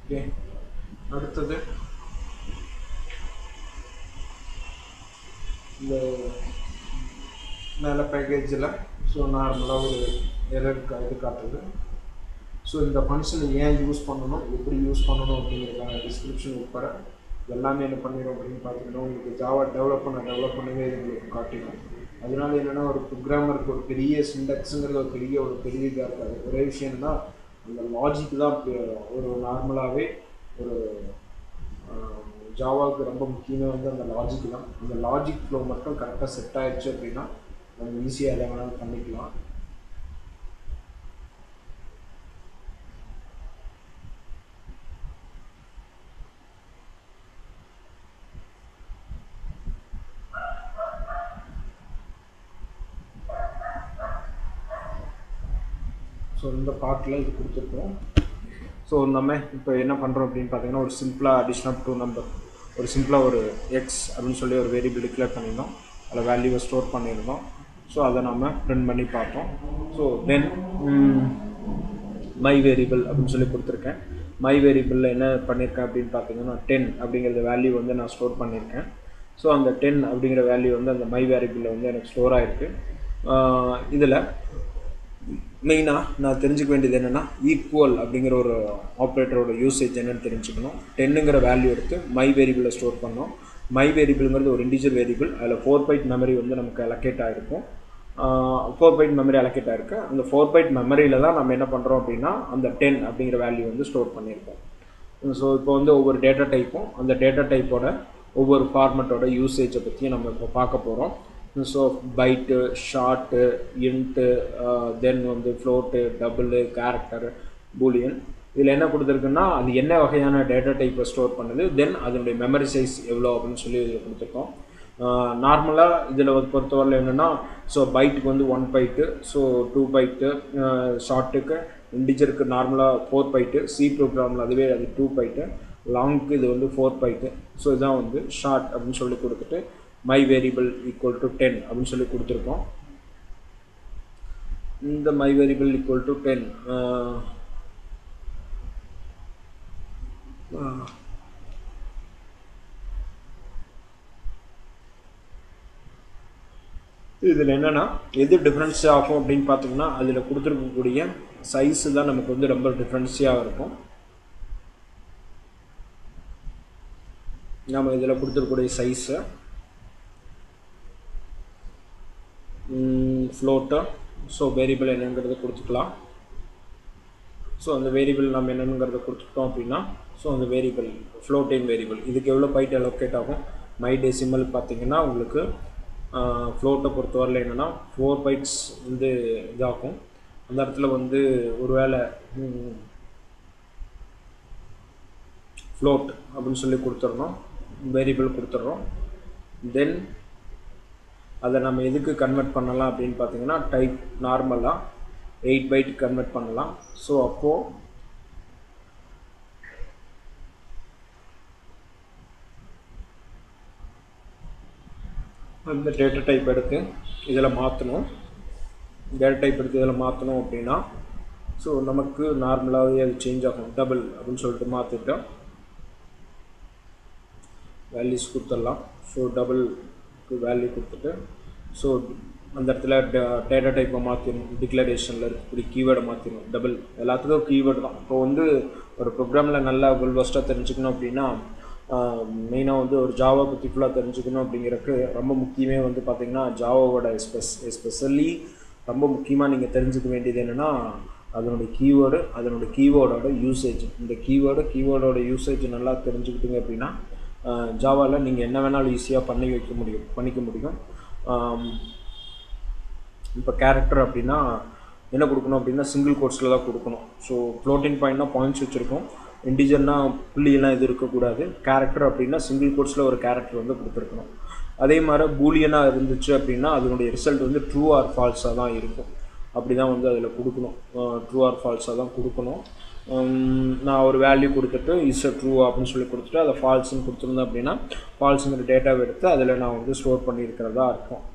Okay, அடுத்தது இந்த மேலே பேக்கேஜில் ஸோ நார்மலாக ஒரு எரர் இது காட்டுது. ஸோ இந்த ஃபங்க்ஷனை ஏன் யூஸ் பண்ணணும், எப்படி யூஸ் பண்ணணும் அப்படிங்கிறதுக்கான டிஸ்கிரிப்ஷன் உட்பட எல்லாமே என்ன பண்ணிடும் அப்படின்னு பார்த்தீங்கன்னா உங்களுக்கு ஜாவா டெவலப் பண்ணவே இது உங்களுக்கு காட்டிடும். அதனால என்னென்னா ஒரு ப்ரோக்ராமருக்கு ஒரு பெரிய சிண்டெக்ஸுங்கிறது ஒரு பெரிய இதாக இருக்காது. ஒரே விஷயம்னா அந்த லாஜிக் தான் ஒரு நார்மலாகவே ஒரு ஜாவாவுக்கு ரொம்ப முக்கியமே வந்து அந்த லாஜிக் தான். அந்த லாஜிக் ஃப்ளோ மட்டும் கரெக்டாக செட் ஆகிடுச்சு அப்படின்னா நம்ம ஈஸியாக எதை வேணாலும் பண்ணிக்கலாம். ஸோ இந்த பார்ட்டில் இது கொடுத்துருக்கோம். ஸோ நம்ம இப்போ என்ன பண்ணுறோம் அப்படின்னு பார்த்தீங்கன்னா ஒரு சிம்பிளாக அடிஷன் ஆஃப் 2 நம்பர், ஒரு சிம்பிளாக ஒரு எக்ஸ் அப்படின்னு சொல்லி ஒரு வேரியபிள் டிக்ளேர் பண்ணியிருந்தோம். அதில் வேல்யூவை ஸ்டோர் பண்ணியிருந்தோம். ஸோ அதை நம்ம பிரிண்ட் பண்ணி பார்த்தோம். ஸோ தென் மை வேரியபிள் அப்படின்னு சொல்லி கொடுத்துருக்கேன். மை வேரியபிளில் என்ன பண்ணியிருக்கேன் அப்படின்னு பார்த்தீங்கன்னா 10 அப்படிங்கிற வேல்யூ வந்து நான் ஸ்டோர் பண்ணியிருக்கேன். ஸோ அந்த 10 அப்படிங்கிற வேல்யூ வந்து அந்த மை வேரியபிளில் வந்து எனக்கு ஸ்டோர் ஆகிருக்கு. இதில் மெயினாக நான் தெரிஞ்சுக்க வேண்டியது என்னென்னா ஈக்குவல் அப்படிங்கிற ஒரு ஆப்ரேட்டரோட யூசேஜ் என்னென்னு தெரிஞ்சுக்கணும். 10ங்கிற வேல்யூ எடுத்து மை வேரியபிளில் ஸ்டோர் பண்ணோம். மை வேரியபிள்ங்கிறது ஒரு இன்டிஜர் வேரியபிள். அதில் 4 பைட் மெமரி வந்து நமக்கு அலோகேட் ஆகிருக்கும். 4 பைட் மெமரி அலோகேட் ஆகிருக்கு. அந்த 4 பைட் மெமரியில் தான் நம்ம என்ன பண்ணுறோம் அப்படின்னா அந்த 10 அப்படிங்கிற வேல்யூ வந்து ஸ்டோர் பண்ணியிருக்கோம். ஸோ இப்போ வந்து ஒவ்வொரு டேட்டா டைப்பும் அந்த டேட்டா டைப்போட ஒவ்வொரு ஃபார்மெட்டோட யூசேஜை பற்றி நம்ம இப்போ பார்க்க போகிறோம். So byte, short, int, then வந்து ஃப்ளோட்டு, டபுள், கேரக்டர், பூலியன். இதில் என்ன கொடுத்துருக்குன்னா அது என்ன வகையான டேட்டா டைப்பை ஸ்டோர் பண்ணுது, தென் அதனுடைய மெமரி சைஸ் எவ்வளோ அப்படின்னு சொல்லி இதில் கொடுத்துருக்கோம். நார்மலாக இதில் பொறுத்தவரையில் என்னென்னா ஸோ பைட்டுக்கு வந்து 1 பைட்டு, ஸோ 2 பைட்டு, ஷார்ட்டுக்கு இன்டிஜருக்கு நார்மலாக 4 பைட்டு, சி ப்ரோக்ராமில் அதுவே அது 2 பைட்டு, லாங்குக்கு இது வந்து 4 பைட்டு. ஸோ இதான் வந்து ஷார்ட் அப்படின்னு சொல்லி கொடுத்துட்டு my variable equal to 10 அப்படின்னு சொல்லி கொடுத்துருக்கோம். இந்த my variable equal to 10 இதில் என்னென்னா எது டிஃப்ரென்ஸ் ஆகும் அப்படின்னு பார்த்தீங்கன்னா அதில் கொடுத்துருக்கக்கூடிய சைஸு தான் நமக்கு வந்து ரொம்ப டிஃப்ரென்ஸியாக இருக்கும். நம்ம இதில் கொடுத்துருக்கக்கூடிய சைஸு ஃப்ளோட்டு, ஸோ வேரியபிள் என்னங்கிறத கொடுத்துக்கலாம். ஸோ அந்த வேரியபிள் நம்ம என்னங்கிறத கொடுத்துட்டோம் அப்படின்னா ஸோ அந்த வேரியபிள் ஃப்ளோட்டிங் வேரியபிள் இதுக்கு எவ்வளோ பைட் அலோகேட் ஆகும். மை டெசிமல் பார்த்திங்கன்னா உங்களுக்கு ஃப்ளோட்டை பொறுத்தவரையில் என்னென்னா 4 பைட்ஸ் வந்து இதாகும். அந்த இடத்துல வந்து ஒரு வேளை ஃப்ளோட் அப்படின்னு சொல்லி கொடுத்துட்றோம், வேரியபிள் கொடுத்துட்றோம். தென் அதை நம்ம எதுக்கு கன்வெர்ட் பண்ணலாம் அப்படின்னு பார்த்தீங்கன்னா டைப் நார்மலாக 8 பைட் கன்வெர்ட் பண்ணலாம். ஸோ அப்போது அந்த டேட்டா டைப் எடுத்து இதில் மாற்றணும். டேட்டா டைப் எடுத்து இதில் மாற்றணும் அப்படின்னா ஸோ நமக்கு நார்மலாகவே அது சேஞ்ச் ஆகும். டபுள் அப்படின்னு சொல்லிட்டு மாற்றிட்டோம், வேல்யூஸ் கொடுத்துடலாம். ஸோ டபுள்க்கு வேல்யூ கொடுத்துட்டு ஸோ அந்த இடத்துல டேட்டா டைப்பை மாற்றிடணும். டிக்ளரேஷனில் இருக்கக்கூடிய கீவேர்டை மாற்றிடணும். டபுள் எல்லாத்துக்கும் கீவேர்டு தான். இப்போ வந்து ஒரு ப்ரோக்ராமில் நல்லா வெல்வஸ்ட்டாக தெரிஞ்சுக்கணும் அப்படின்னா மெயினாக வந்து ஒரு ஜாவா பற்றி ஃபுல்லாக தெரிஞ்சுக்கணும் அப்படிங்கிறதுக்கு ரொம்ப முக்கியமே வந்து பார்த்திங்கன்னா ஜாவாவோட எஸ்பெஷலி ரொம்ப முக்கியமாக நீங்கள் தெரிஞ்சுக்க வேண்டியது என்னென்னா அதனுடைய கீவேர்டு, அதனுடைய கீவேர்டோட யூசேஜ். இந்த கீவேர்டோட யூசேஜ் நல்லா தெரிஞ்சுக்கிட்டீங்க அப்படின்னா ஜாவாவில் நீங்கள் என்ன வேணாலும் ஈஸியாக பண்ணிக்க முடியும். இப்போ கேரக்டர் அப்படின்னா என்ன கொடுக்கணும் அப்படின்னா சிங்கிள் கோட்ஸில் தான் கொடுக்கணும். ஸோ ஃப்ளோட்டிங் பாயிண்ட்னா பாயிண்ட்ஸ் வச்சுருக்கோம், இன்டிஜர்னா புள்ளியெல்லாம் இது இருக்கக்கூடாது. கேரக்டர் அப்படின்னா சிங்கிள் கோட்ஸில் ஒரு கேரக்டர் வந்து கொடுத்துருக்கணும். அதே மாதிரி பூலியனாக இருந்துச்சு அப்படின்னா அதனுடைய ரிசல்ட் வந்து ட்ரூ ஆர் ஃபால்ஸாக தான் இருக்கும். அப்படி தான் வந்து அதில் கொடுக்கணும், ட்ரூ ஆர் ஃபால்ஸாக தான் கொடுக்கணும். நான் ஒரு வேல்யூ கொடுத்துட்டு இஸ் அ ட்ரூ அப்படின்னு சொல்லி கொடுத்துட்டு அதை ஃபால்ஸ்ன்னு கொடுத்துருந்தேன் அப்படின்னா ஃபால்ஸுங்கிற டேட்டாவை எடுத்து அதில் நான் வந்து ஸ்டோர் பண்ணியிருக்கிறதா இருக்கும்.